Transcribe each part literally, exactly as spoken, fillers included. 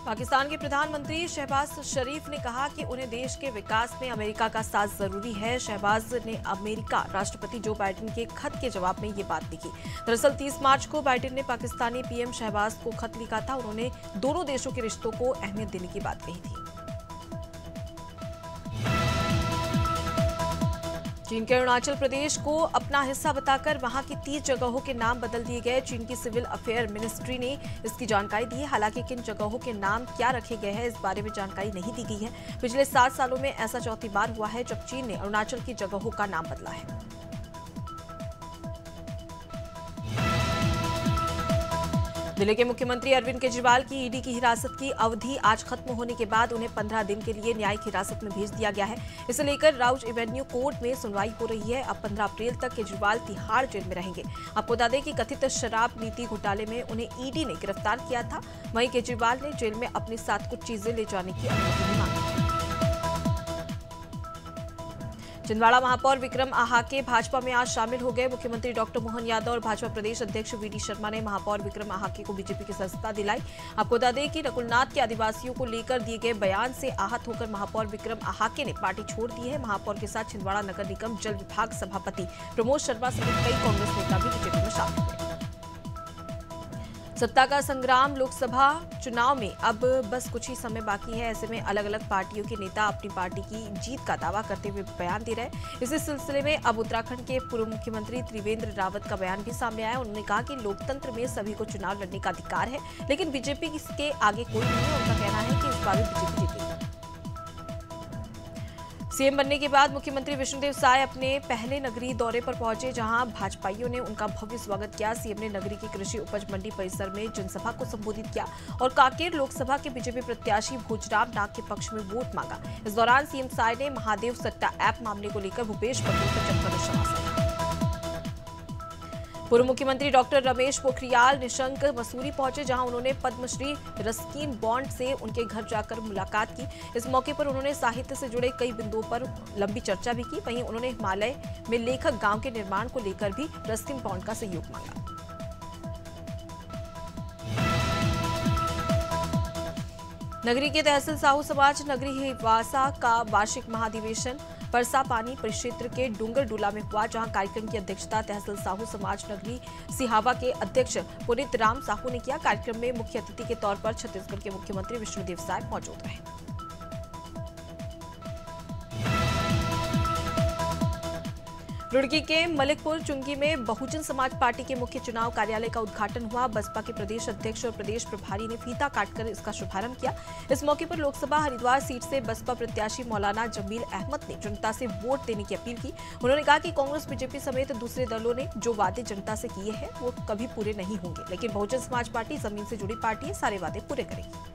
पाकिस्तान के प्रधानमंत्री शहबाज शरीफ ने कहा कि उन्हें देश के विकास में अमेरिका का साथ जरूरी है। शहबाज ने अमेरिका राष्ट्रपति जो बाइडेन के खत के जवाब में ये बात लिखी। दरअसल तीस मार्च को बाइडेन ने पाकिस्तानी पीएम शहबाज को खत लिखा था। उन्होंने दोनों देशों के रिश्तों को अहमियत देने की बात कही थी। चीन के अरुणाचल प्रदेश को अपना हिस्सा बताकर वहां की तीस जगहों के नाम बदल दिए गए। चीन की सिविल अफेयर मिनिस्ट्री ने इसकी जानकारी दी है। हालांकि किन जगहों के नाम क्या रखे गए हैं इस बारे में जानकारी नहीं दी गई है। पिछले सात सालों में ऐसा चौथी बार हुआ है जब चीन ने अरुणाचल की जगहों का नाम बदला है। दिल्ली के मुख्यमंत्री अरविंद केजरीवाल की ईडी की हिरासत की अवधि आज खत्म होने के बाद उन्हें पंद्रह दिन के लिए न्यायिक हिरासत में भेज दिया गया है। इसे लेकर राउज एवेन्यू कोर्ट में सुनवाई हो रही है। अब पंद्रह अप्रैल तक केजरीवाल तिहाड़ जेल में रहेंगे। आपको बता दें कि कथित शराब नीति घोटाले में उन्हें ईडी ने गिरफ्तार किया था। वहीं केजरीवाल ने जेल में अपने साथ कुछ चीजें ले जाने की अनुमति भी मांगी। छिंदवाड़ा महापौर विक्रम आहाके भाजपा में आज शामिल हो गए। मुख्यमंत्री डॉक्टर मोहन यादव और भाजपा प्रदेश अध्यक्ष वीडी शर्मा ने महापौर विक्रम आहाके को बीजेपी की सदस्यता दिलाई। आपको बता दें कि नकुलनाथ के आदिवासियों को लेकर दिए गए बयान से आहत होकर महापौर विक्रम आहाके ने पार्टी छोड़ दी है। महापौर के साथ छिंदवाड़ा नगर निगम जल विभाग सभापति प्रमोद शर्मा समेत कई कांग्रेस नेता भी बीजेपी में शामिल हुए। सत्ता का संग्राम लोकसभा चुनाव में अब बस कुछ ही समय बाकी है। ऐसे में अलग अलग पार्टियों के नेता अपनी पार्टी की जीत का दावा करते हुए बयान दे रहे हैं। इसी सिलसिले में अब उत्तराखंड के पूर्व मुख्यमंत्री त्रिवेंद्र रावत का बयान भी सामने आया। उन्होंने कहा कि लोकतंत्र में सभी को चुनाव लड़ने का अधिकार है, लेकिन बीजेपी के आगे कोई नहीं है। उनका कहना है कि इस बार बीजेपी जीतेगी। सीएम बनने के बाद मुख्यमंत्री विष्णुदेव साय अपने पहले नगरीय दौरे पर पहुंचे, जहां भाजपाइयों ने उनका भव्य स्वागत किया। सीएम ने नगरी की कृषि उपज मंडी परिसर में जनसभा को संबोधित किया और कांकेर लोकसभा के बीजेपी प्रत्याशी भोजराम नाग के पक्ष में वोट मांगा। इस दौरान सीएम साय ने महादेव सट्टा ऐप मामले को लेकर भूपेश बघेल पर जमकर निशाना साधा। पूर्व मुख्यमंत्री डॉक्टर रमेश पोखरियाल निशंक मसूरी पहुंचे, जहां उन्होंने पद्मश्री रस्कीन बॉन्ड से उनके घर जाकर मुलाकात की। इस मौके पर उन्होंने साहित्य से जुड़े कई बिंदुओं पर लंबी चर्चा भी की। वहीं उन्होंने हिमालय में लेखक गांव के निर्माण को लेकर भी रस्कीन बॉन्ड का सहयोग मांगा। नगरी के तहसील साहू समाज नगरी हिवासा का वार्षिक महाधिवेशन परसा पानी परिक्षेत्र के डूंगर डूला में हुआ, जहां कार्यक्रम की अध्यक्षता तहसील साहू समाज नगरी सिहावा के अध्यक्ष पुनीत राम साहू ने किया। कार्यक्रम में मुख्य अतिथि के तौर पर छत्तीसगढ़ के मुख्यमंत्री विष्णुदेव साय मौजूद रहे। रुड़की के मलिकपुर चुंगी में बहुजन समाज पार्टी के मुख्य चुनाव कार्यालय का उद्घाटन हुआ। बसपा के प्रदेश अध्यक्ष और प्रदेश प्रभारी ने फीता काटकर इसका शुभारंभ किया। इस मौके पर लोकसभा हरिद्वार सीट से बसपा प्रत्याशी मौलाना जमील अहमद ने जनता से वोट देने की अपील की। उन्होंने कहा कि कांग्रेस बीजेपी समेत दूसरे दलों ने जो वादे जनता से किए हैं वो कभी पूरे नहीं होंगे, लेकिन बहुजन समाज पार्टी जमीन से जुड़ी पार्टी है, सारे वादे पूरे करेगी।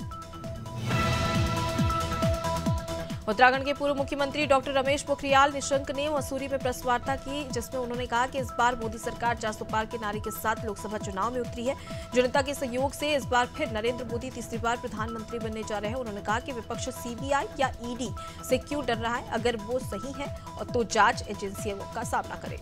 उत्तराखंड के पूर्व मुख्यमंत्री डॉक्टर रमेश पोखरियाल निशंक ने मसूरी में प्रेस वार्ता की, जिसमें उन्होंने कहा कि इस बार मोदी सरकार चार सौ पार के नारे के साथ लोकसभा चुनाव में उतरी है। जनता के सहयोग से इस बार फिर नरेंद्र मोदी तीसरी बार प्रधानमंत्री बनने जा रहे हैं। उन्होंने कहा कि विपक्ष सीबीआई या ईडी से क्यों डर रहा है, अगर वो सही है तो जांच एजेंसियों का सामना करे।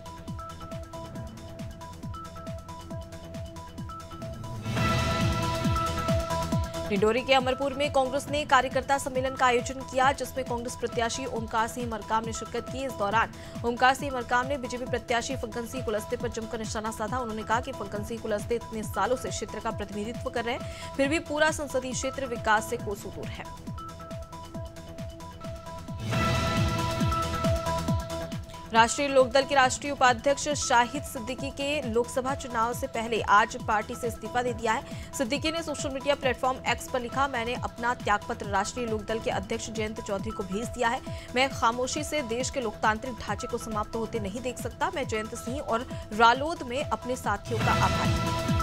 डिंडोरी के अमरपुर में कांग्रेस ने कार्यकर्ता सम्मेलन का आयोजन किया, जिसमें कांग्रेस प्रत्याशी ओमकार सिंह मरकाम ने शिरकत की। इस दौरान ओमकार सिंह मरकाम ने बीजेपी प्रत्याशी फग्गन सिंह कुलस्ते पर जमकर निशाना साधा। उन्होंने कहा कि फग्गन सिंह कुलस्ते इतने सालों से क्षेत्र का प्रतिनिधित्व कर रहे हैं, फिर भी पूरा संसदीय क्षेत्र विकास से कोसों दूर है। राष्ट्रीय लोकदल के राष्ट्रीय उपाध्यक्ष शाहिद सिद्दीकी के लोकसभा चुनाव से पहले आज पार्टी से इस्तीफा दे दिया है। सिद्दीकी ने सोशल मीडिया प्लेटफॉर्म एक्स पर लिखा, मैंने अपना त्यागपत्र राष्ट्रीय लोकदल के अध्यक्ष जयंत चौधरी को भेज दिया है। मैं खामोशी से देश के लोकतांत्रिक ढांचे को समाप्त होते नहीं देख सकता। मैं जयंत सिंह और रालोद में अपने साथियों का आभारी हूं।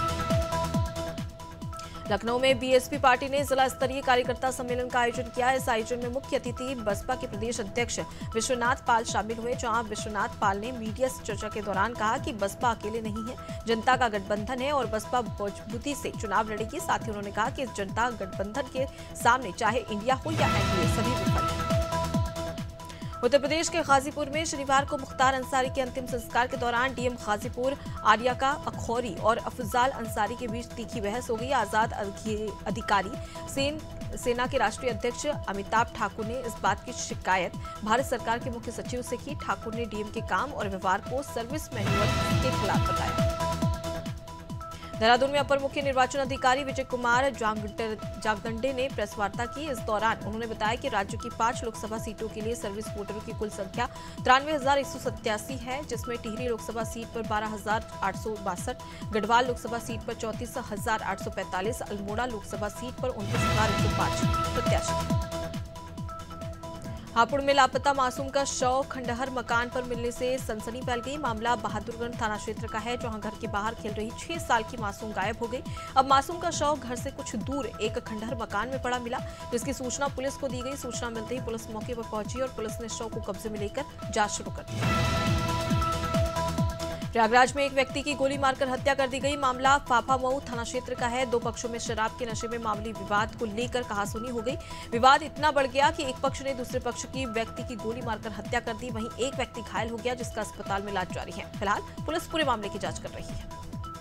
लखनऊ में बीएसपी पार्टी ने जिला स्तरीय कार्यकर्ता सम्मेलन का आयोजन किया। इस आयोजन में मुख्य अतिथि बसपा के प्रदेश अध्यक्ष विश्वनाथ पाल शामिल हुए, जहां विश्वनाथ पाल ने मीडिया से चर्चा के दौरान कहा कि बसपा अकेले नहीं है, जनता का गठबंधन है और बसपा मजबूती से चुनाव लड़ेगी। साथ ही उन्होंने कहा कि इस जनता गठबंधन के सामने चाहे इंडिया हो या एनडीए सभी विफल है। उत्तर प्रदेश के गाजीपुर में शनिवार को मुख्तार अंसारी के अंतिम संस्कार के दौरान डीएम गाजीपुर आर्याका अखौरी और अफजाल अंसारी के बीच तीखी बहस हो गई। आजाद अधिकारी सेन सेना के राष्ट्रीय अध्यक्ष अमिताभ ठाकुर ने इस बात की शिकायत भारत सरकार के मुख्य सचिव से की। ठाकुर ने डीएम के काम और व्यवहार को सर्विस मैन्युअल के खिलाफ बताया। देहरादून में अपर मुख्य निर्वाचन अधिकारी विजय कुमार जागदंडे ने प्रेस वार्ता की। इस दौरान उन्होंने बताया कि राज्य की पांच लोकसभा सीटों के लिए सर्विस वोटरों की कुल संख्या तिरानवे हजार एक सौ सत्तासी है, जिसमें टिहरी लोकसभा सीट पर बारह हजार आठ सौ बासठ, गढ़वाल लोकसभा सीट पर चौंतीस हजार आठ सौ पैंतालीस, अल्मोड़ा लोकसभा सीट पर उनतीस हजार एक सौ पांच प्रत्याशी हैं। हापुड़ में लापता मासूम का शव खंडहर मकान पर मिलने से सनसनी फैल गई। मामला बहादुरगढ़ थाना क्षेत्र का है, जहां घर के बाहर खेल रही छह साल की मासूम गायब हो गई। अब मासूम का शव घर से कुछ दूर एक खंडहर मकान में पड़ा मिला, जिसकी सूचना पुलिस को दी गई। सूचना मिलते ही पुलिस मौके पर पहुंची और पुलिस ने शव को कब्जे में लेकर जांच शुरू कर दी। प्रयागराज में एक व्यक्ति की गोली मारकर हत्या कर दी गई। मामला फाफामऊ थाना क्षेत्र का है। दो पक्षों में शराब के नशे में मामूली विवाद को लेकर कहासुनी हो गई। विवाद इतना बढ़ गया कि एक पक्ष ने दूसरे पक्ष की व्यक्ति की गोली मारकर हत्या कर दी। वहीं एक व्यक्ति घायल हो गया, जिसका अस्पताल में इलाज जारी है। फिलहाल पुलिस पूरे मामले की जांच कर रही है।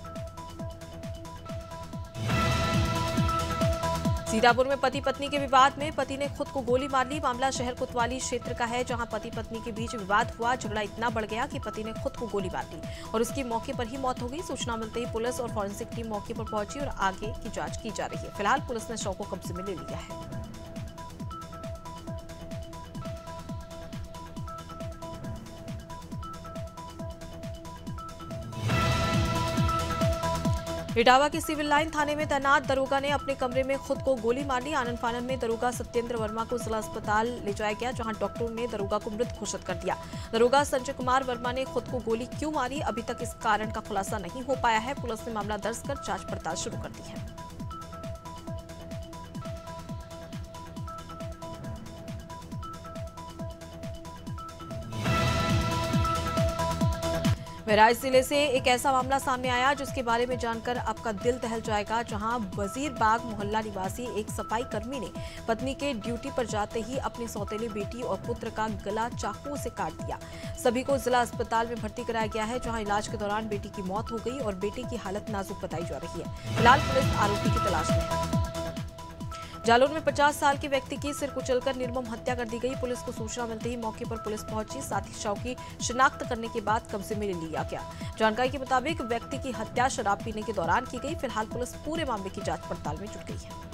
सीतापुर में पति पत्नी के विवाद में पति ने खुद को गोली मार ली। मामला शहर कोतवाली क्षेत्र का है, जहां पति पत्नी के बीच विवाद हुआ। झगड़ा इतना बढ़ गया कि पति ने खुद को गोली मार ली और उसकी मौके पर ही मौत हो गई। सूचना मिलते ही पुलिस और फॉरेंसिक टीम मौके पर पहुंची और आगे की जांच की जा रही है। फिलहाल पुलिस ने शव को कब्जे में ले लिया है। इटावा के सिविल लाइन थाने में तैनात दरोगा ने अपने कमरे में खुद को गोली मार ली। आनंद फानन में दरोगा सत्येंद्र वर्मा को जिला अस्पताल ले जाया गया, जहां डॉक्टरों ने दरोगा को मृत घोषित कर दिया। दरोगा संजय कुमार वर्मा ने खुद को गोली क्यों मारी, अभी तक इस कारण का खुलासा नहीं हो पाया है। पुलिस ने मामला दर्ज कर जांच पड़ताल शुरू कर दी है। बहराइच जिले से एक ऐसा मामला सामने आया जिसके बारे में जानकर आपका दिल दहल जाएगा, जहां वजीरबाग मोहल्ला निवासी एक सफाई कर्मी ने पत्नी के ड्यूटी पर जाते ही अपनी सौतेली बेटी और पुत्र का गला चाकू से काट दिया। सभी को जिला अस्पताल में भर्ती कराया गया है, जहां इलाज के दौरान बेटी की मौत हो गई और बेटी की हालत नाजुक बताई जा रही है। फिलहाल पुलिस आरोपी की तलाश में है। जालौर में पचास साल के व्यक्ति की सिर कुचलकर निर्मम हत्या कर दी गई। पुलिस को सूचना मिलते ही मौके पर पुलिस पहुंची। साथ ही शव की शिनाख्त करने के बाद कब्जे में ले लिया गया। जानकारी के मुताबिक व्यक्ति की हत्या शराब पीने के दौरान की गई। फिलहाल पुलिस पूरे मामले की जांच पड़ताल में जुट गई है।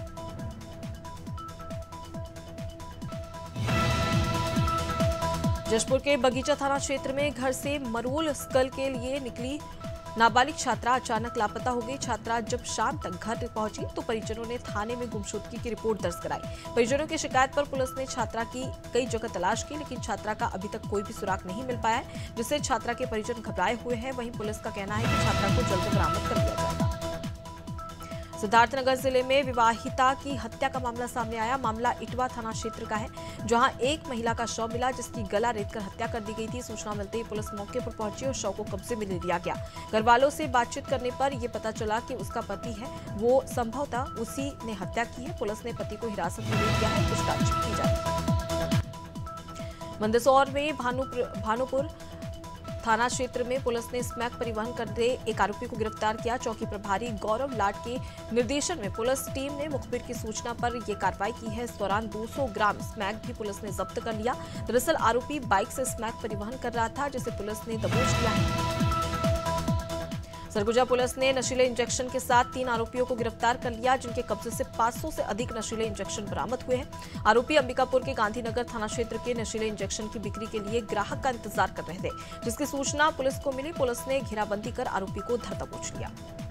जशपुर के बगीचा थाना क्षेत्र में घर से मरूल स्कल के लिए निकली नाबालिग छात्रा अचानक लापता हो गई। छात्रा जब शाम तक घर पहुंची तो परिजनों ने थाने में गुमशुदगी की रिपोर्ट दर्ज कराई। परिजनों की शिकायत पर पुलिस ने छात्रा की कई जगह तलाश की, लेकिन छात्रा का अभी तक कोई भी सुराग नहीं मिल पाया है, जिससे छात्रा के परिजन घबराए हुए हैं। वहीं पुलिस का कहना है कि छात्रा को जल्द बरामद कर लिया जाएगा। सिद्धार्थनगर जिले में विवाहिता की हत्या का मामला सामने आया। मामला इटवा थाना क्षेत्र का है, जहां एक महिला का शव मिला, जिसकी गला रेतकर हत्या कर दी गई थी। सूचना मिलते ही पुलिस मौके पर पहुंची और शव को कब्जे में ले लिया गया। घर वालों से बातचीत करने पर यह पता चला कि उसका पति है, वो संभवतः उसी ने हत्या की है। पुलिस ने पति को हिरासत में ले लिया है, पूछताछ की जा रही है। मंदसौर में भानुपुर भानुपुर थाना क्षेत्र में पुलिस ने स्मैक परिवहन करते एक आरोपी को गिरफ्तार किया। चौकी प्रभारी गौरव लाड के निर्देशन में पुलिस टीम ने मुखबिर की सूचना पर यह कार्रवाई की है। इस दौरान दो सौ ग्राम स्मैक भी पुलिस ने जब्त कर लिया। दरअसल आरोपी बाइक से स्मैक परिवहन कर रहा था, जिसे पुलिस ने दबोच लिया है। सरगुजा पुलिस ने नशीले इंजेक्शन के साथ तीन आरोपियों को गिरफ्तार कर लिया, जिनके कब्जे से पाँच सौ से अधिक नशीले इंजेक्शन बरामद हुए हैं। आरोपी अंबिकापुर के गांधीनगर थाना क्षेत्र के नशीले इंजेक्शन की बिक्री के लिए ग्राहक का इंतजार कर रहे थे, जिसकी सूचना पुलिस को मिली। पुलिस ने घेराबंदी कर आरोपी को धर दबोच लिया।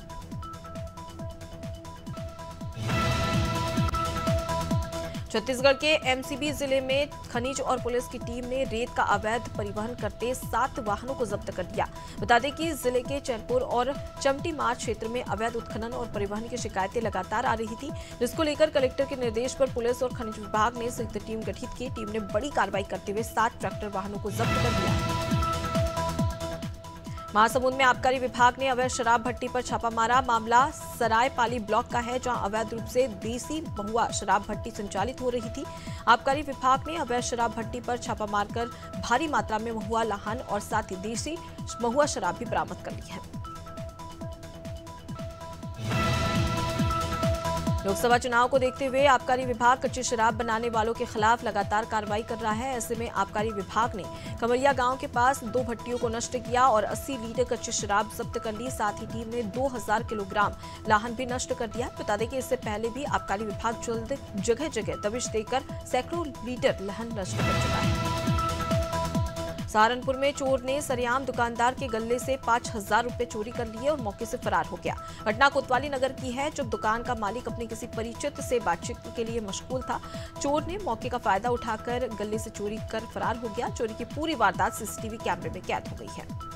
छत्तीसगढ़ के एमसीबी जिले में खनिज और पुलिस की टीम ने रेत का अवैध परिवहन करते सात वाहनों को जब्त कर लिया। बता दें कि जिले के चैनपुर और चमटी मार्ग क्षेत्र में अवैध उत्खनन और परिवहन की शिकायतें लगातार आ रही थी, जिसको लेकर कलेक्टर के निर्देश पर पुलिस और खनिज विभाग ने संयुक्त टीम गठित की। टीम ने बड़ी कार्रवाई करते हुए सात ट्रैक्टर वाहनों को जब्त कर लिया है। महासमुंद में आबकारी विभाग ने अवैध शराब भट्टी पर छापा मारा। मामला सरायपाली ब्लॉक का है, जहां अवैध रूप से देसी महुआ शराब भट्टी संचालित हो रही थी। आबकारी विभाग ने अवैध शराब भट्टी पर छापा मारकर भारी मात्रा में महुआ लाहन और साथ ही देसी महुआ शराब भी बरामद कर ली है। लोकसभा चुनाव को देखते हुए आबकारी विभाग कच्ची शराब बनाने वालों के खिलाफ लगातार कार्रवाई कर रहा है। ऐसे में आबकारी विभाग ने कमरिया गांव के पास दो भट्टियों को नष्ट किया और अस्सी लीटर कच्ची शराब जब्त कर ली। साथ ही टीम ने दो हज़ार किलोग्राम लाहन भी नष्ट कर दिया। बता दें कि इससे पहले भी आबकारी विभाग जल्द जगह जगह दबिश देकर सैकड़ों लीटर लाहन नष्ट कर चुका है। सहारनपुर में चोर ने सरेआम दुकानदार के गल्ले से पांच हजार रुपए चोरी कर लिए और मौके से फरार हो गया। घटना कोतवाली नगर की है, जब दुकान का मालिक अपने किसी परिचित से बातचीत के लिए मशगूल था। चोर ने मौके का फायदा उठाकर गल्ले से चोरी कर फरार हो गया। चोरी की पूरी वारदात सीसीटीवी कैमरे में कैद हो गई है।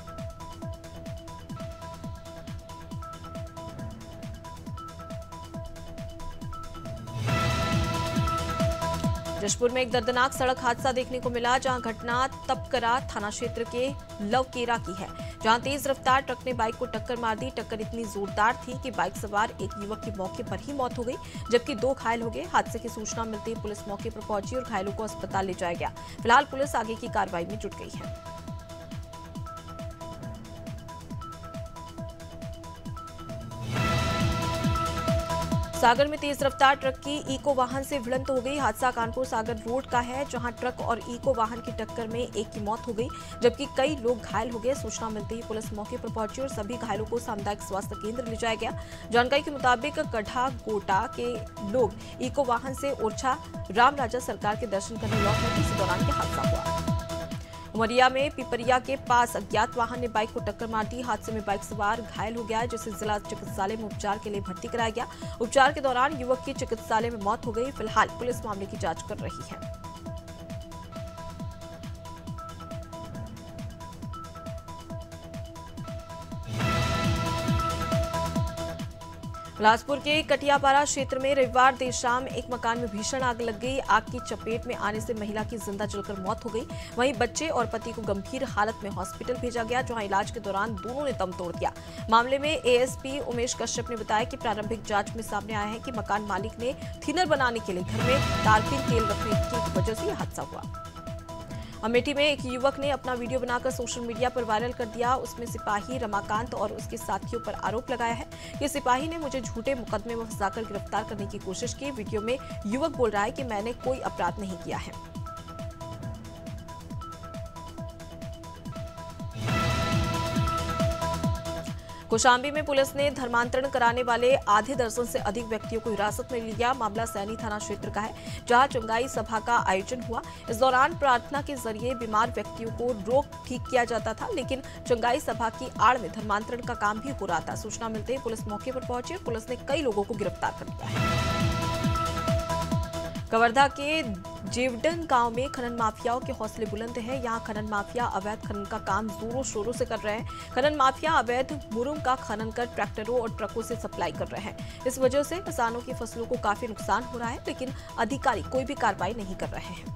जशपुर में एक दर्दनाक सड़क हादसा देखने को मिला, जहां घटना तपकरा थाना क्षेत्र के लवकेरा की है, जहां तेज रफ्तार ट्रक ने बाइक को टक्कर मार दी। टक्कर इतनी जोरदार थी कि बाइक सवार एक युवक की मौके पर ही मौत हो गई, जबकि दो घायल हो गए। हादसे की सूचना मिलते ही पुलिस मौके पर पहुंची और घायलों को अस्पताल ले जाया गया। फिलहाल पुलिस आगे की कार्रवाई में जुट गई है। सागर में तेज रफ्तार ट्रक की इको वाहन से भिड़ंत हो गई। हादसा कानपुर सागर रोड का है, जहां ट्रक और इको वाहन की टक्कर में एक की मौत हो गई, जबकि कई लोग घायल हो गए। सूचना मिलते ही पुलिस मौके पर पहुंची और सभी घायलों को सामुदायिक स्वास्थ्य केंद्र ले जाया गया। जानकारी के मुताबिक गढ़ा गोटा के लोग इको वाहन से ओरछा रामराजा सरकार के दर्शन करने लौट रहे थे, इस दौरान यह हादसा हुआ। उमरिया में पिपरिया के पास अज्ञात वाहन ने बाइक को टक्कर मार दी। हादसे में बाइक सवार घायल हो गया, जिसे जिला चिकित्सालय में उपचार के लिए भर्ती कराया गया। उपचार के दौरान युवक की चिकित्सालय में मौत हो गई। फिलहाल पुलिस मामले की जांच कर रही है। बिलासपुर के कटियापारा क्षेत्र में रविवार देर शाम एक मकान में भीषण आग लग गई। आग की चपेट में आने से महिला की जिंदा जलकर मौत हो गई। वहीं बच्चे और पति को गंभीर हालत में हॉस्पिटल भेजा गया, जहां इलाज के दौरान दोनों ने दम तोड़ दिया। मामले में एएसपी उमेश कश्यप ने बताया कि प्रारंभिक जांच में सामने आया है कि मकान मालिक ने थिनर बनाने के लिए घर में तारपीन तेल रखने की वजह से यह हादसा हुआ। अमेठी में एक युवक ने अपना वीडियो बनाकर सोशल मीडिया पर वायरल कर दिया। उसमें सिपाही रमाकांत और उसके साथियों पर आरोप लगाया है कि सिपाही ने मुझे झूठे मुकदमे में फंसाकर गिरफ्तार करने की कोशिश की। वीडियो में युवक बोल रहा है कि मैंने कोई अपराध नहीं किया है। कौशाम्बी में पुलिस ने धर्मांतरण कराने वाले आधे दर्जन से अधिक व्यक्तियों को हिरासत में लिया। मामला सैनी थाना क्षेत्र का है, जहां चंगाई सभा का आयोजन हुआ। इस दौरान प्रार्थना के जरिए बीमार व्यक्तियों को रोग ठीक किया जाता था, लेकिन चंगाई सभा की आड़ में धर्मांतरण का काम भी हो रहा था। सूचना मिलते ही पुलिस मौके पर पहुंची और पुलिस ने कई लोगों को गिरफ्तार कर लिया है। कवर्धा के जेवडन गांव में खनन माफियाओं के हौसले बुलंद हैं। यहां खनन माफिया अवैध खनन का काम जोरों शोरों से कर रहे हैं। खनन माफिया अवैध मुरुम का खनन कर ट्रैक्टरों और ट्रकों से सप्लाई कर रहे हैं। इस वजह से किसानों की फसलों को काफी नुकसान हो रहा है, लेकिन अधिकारी कोई भी कार्रवाई नहीं कर रहे हैं।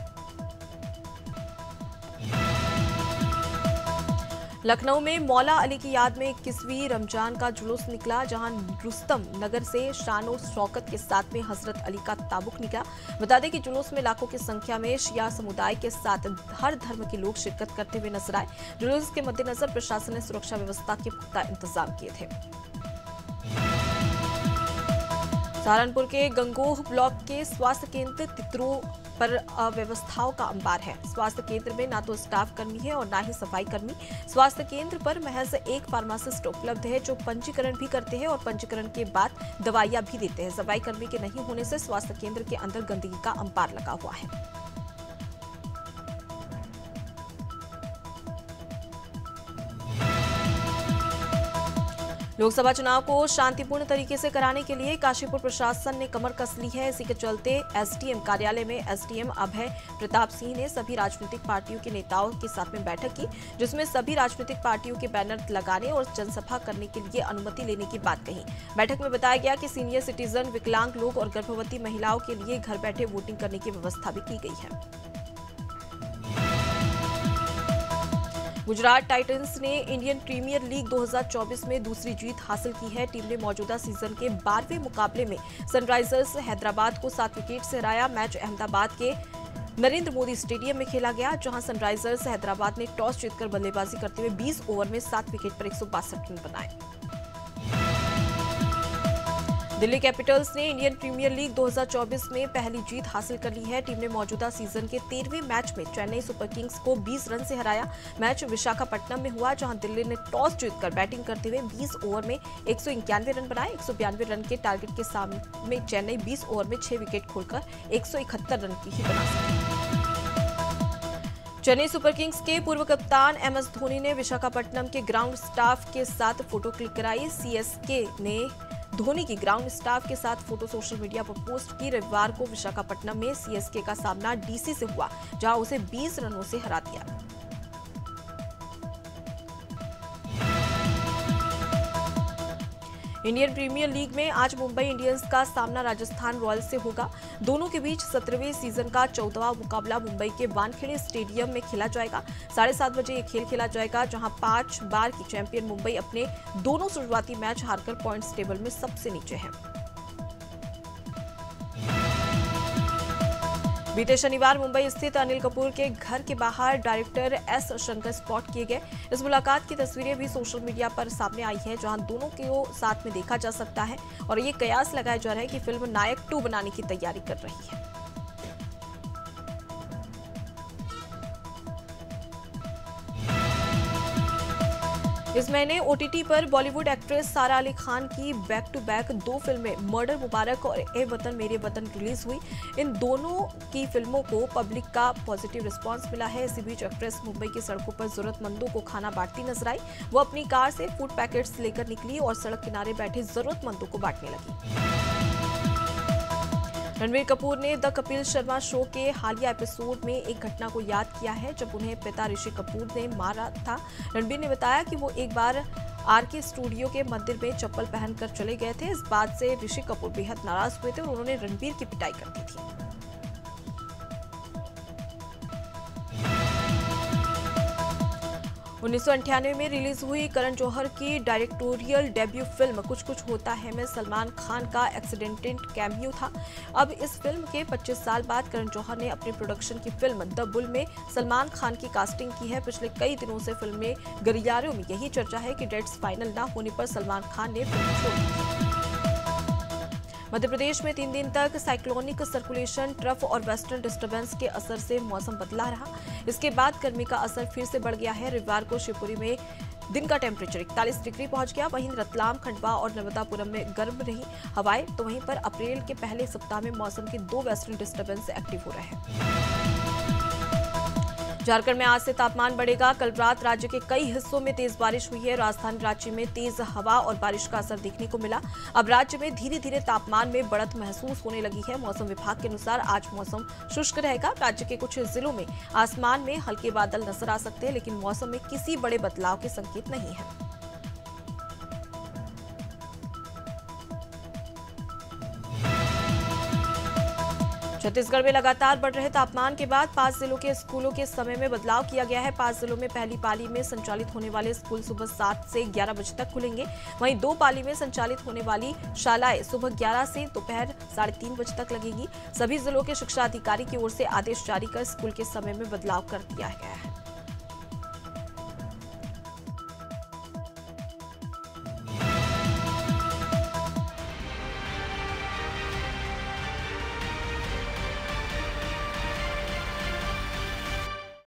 लखनऊ में मौला अली की याद में इक्कीसवीं रमजान का जुलूस निकला, जहां रुस्तम नगर से शानो शौकत के साथ में हजरत अली का ताबुक निकला। बता दें कि जुलूस में लाखों की संख्या में शिया समुदाय के साथ हर धर्म के लोग शिरकत करते हुए नजर आए। जुलूस के मद्देनजर प्रशासन ने सुरक्षा व्यवस्था के पुख्ता इंतजाम किए थे। सहारनपुर के गंगोह ब्लॉक के स्वास्थ्य केंद्र तितरो पर अव्यवस्थाओं का अंबार है। स्वास्थ्य केंद्र में ना तो स्टाफ कर्मी है और ना ही सफाई कर्मी। स्वास्थ्य केंद्र पर महज एक फार्मासिस्ट उपलब्ध है, जो पंजीकरण भी करते हैं और पंजीकरण के बाद दवाइयां भी देते हैं। सफाई कर्मी के नहीं होने से स्वास्थ्य केंद्र के अंदर गंदगी का अंबार लगा हुआ है। लोकसभा चुनाव को शांतिपूर्ण तरीके से कराने के लिए काशीपुर प्रशासन ने कमर कस ली है। इसी के चलते एसडीएम कार्यालय में एसडीएम अभय प्रताप सिंह ने सभी राजनीतिक पार्टियों के नेताओं के साथ में बैठक की, जिसमें सभी राजनीतिक पार्टियों के बैनर लगाने और जनसभा करने के लिए अनुमति लेने की बात कही। बैठक में बताया गया कि सीनियर सिटीजन, विकलांग लोग और गर्भवती महिलाओं के लिए घर बैठे वोटिंग करने की व्यवस्था भी की गई है। गुजरात टाइटंस ने इंडियन प्रीमियर लीग दो हज़ार चौबीस में दूसरी जीत हासिल की है। टीम ने मौजूदा सीजन के बारहवें मुकाबले में सनराइजर्स हैदराबाद को सात विकेट से हराया। मैच अहमदाबाद के नरेंद्र मोदी स्टेडियम में खेला गया, जहां सनराइजर्स हैदराबाद ने टॉस जीतकर बल्लेबाजी करते हुए बीस ओवर में सात विकेट पर एक सौ बासठ रन बनाए। दिल्ली कैपिटल्स ने इंडियन प्रीमियर लीग दो हज़ार चौबीस में पहली जीत हासिल कर ली है। टीम ने मौजूदा सीजन के तेरहवें मैच में चेन्नई सुपर किंग्स को बीस रन से हराया। मैच विशाखापट्टनम में हुआ, जहां दिल्ली ने टॉस जीतकर बैटिंग करते हुए बीस ओवर में एक सौ इक्यानवे रन बनाए। एक सौ बयानवे रन के टारगेट के सामने चेन्नई बीस ओवर में छह विकेट खोलकर एक सौ इकहत्तर रन की ही बना सकी। चेन्नई सुपर किंग्स के पूर्व कप्तान एम एस धोनी ने विशाखापट्टनम के ग्राउंड स्टाफ के साथ फोटो क्लिक कराई। सीएसके ने धोनी की ग्राउंड स्टाफ के साथ फोटो सोशल मीडिया पर पोस्ट की। रविवार को विशाखापट्टनम में सीएसके का सामना डीसी से हुआ, जहां उसे बीस रनों से हरा दिया। इंडियन प्रीमियर लीग में आज मुंबई इंडियंस का सामना राजस्थान रॉयल्स से होगा। दोनों के बीच सत्रहवें सीजन का चौदहवां मुकाबला मुंबई के वानखेड़े स्टेडियम में खेला जाएगा। साढ़े सात बजे ये खेल खेला जाएगा, जहां पांच बार की चैंपियन मुंबई अपने दोनों शुरुआती मैच हारकर पॉइंट्स टेबल में सबसे नीचे है। बीते शनिवार मुंबई स्थित अनिल कपूर के घर के बाहर डायरेक्टर एस शंकर स्पॉट किए गए। इस मुलाकात की तस्वीरें भी सोशल मीडिया पर सामने आई है, जहां दोनों को साथ में देखा जा सकता है और ये कयास लगाया जा रहा है कि फिल्म नायक टू बनाने की तैयारी कर रही है। इस महीने ओटीटी पर बॉलीवुड एक्ट्रेस सारा अली खान की बैक टू बैक दो फिल्में मर्डर मुबारक और ए वतन मेरे वतन रिलीज हुई। इन दोनों की फिल्मों को पब्लिक का पॉजिटिव रिस्पांस मिला है। इसी बीच एक्ट्रेस मुंबई की सड़कों पर जरूरतमंदों को खाना बांटती नजर आई। वो अपनी कार से फूड पैकेट्स लेकर निकली और सड़क किनारे बैठे जरूरतमंदों को बांटने लगी। रणबीर कपूर ने द कपिल शर्मा शो के हालिया एपिसोड में एक घटना को याद किया है, जब उन्हें पिता ऋषि कपूर ने मारा था। रणबीर ने बताया कि वो एक बार आरके स्टूडियो के मंदिर में चप्पल पहनकर चले गए थे। इस बात से ऋषि कपूर बेहद नाराज हुए थे और उन्होंने रणबीर की पिटाई कर दी थी। उन्नीस सौ अंठानवे में रिलीज हुई करण जौहर की डायरेक्टोरियल डेब्यू फिल्म कुछ कुछ होता है में सलमान खान का एक्सीडेंटेड कैमियो था। अब इस फिल्म के पच्चीस साल बाद करण जौहर ने अपनी प्रोडक्शन की फिल्म द बुल में सलमान खान की कास्टिंग की है। पिछले कई दिनों से फिल्म में गलियारों में यही चर्चा है कि डेट्स फाइनल न होने पर सलमान खान ने फिल्म छोड़ दी। मध्य प्रदेश में तीन दिन तक साइक्लोनिक सर्कुलेशन, ट्रफ और वेस्टर्न डिस्टर्बेंस के असर से मौसम बदला रहा। इसके बाद गर्मी का असर फिर से बढ़ गया है। रविवार को शिवपुरी में दिन का टेम्परेचर इकतालीस डिग्री पहुंच गया। वहीं रतलाम, खंडवा और नर्मदापुरम में गर्म रही हवाएं। तो वहीं पर अप्रैल के पहले सप्ताह में मौसम के दो वेस्टर्न डिस्टर्बेंस एक्टिव हो रहे हैं। झारखंड में आज से तापमान बढ़ेगा। कल रात राज्य के कई हिस्सों में तेज बारिश हुई है। राजधानी रांची में तेज हवा और बारिश का असर देखने को मिला। अब राज्य में धीरे धीरे तापमान में बढ़त महसूस होने लगी है। मौसम विभाग के अनुसार आज मौसम शुष्क रहेगा। राज्य के कुछ जिलों में आसमान में हल्के बादल नजर आ सकते हैं, लेकिन मौसम में किसी बड़े बदलाव के संकेत नहीं है। छत्तीसगढ़ में लगातार बढ़ रहे तापमान के बाद पांच जिलों के स्कूलों के समय में बदलाव किया गया है। पांच जिलों में पहली पाली में संचालित होने वाले स्कूल सुबह सात से ग्यारह बजे तक खुलेंगे। वहीं दो पाली में संचालित होने वाली शालाएं सुबह ग्यारह से दोपहर साढ़े तीन बजे तक लगेगी। सभी जिलों के शिक्षा अधिकारी की ओर से आदेश जारी कर स्कूल के समय में बदलाव कर दिया गया है।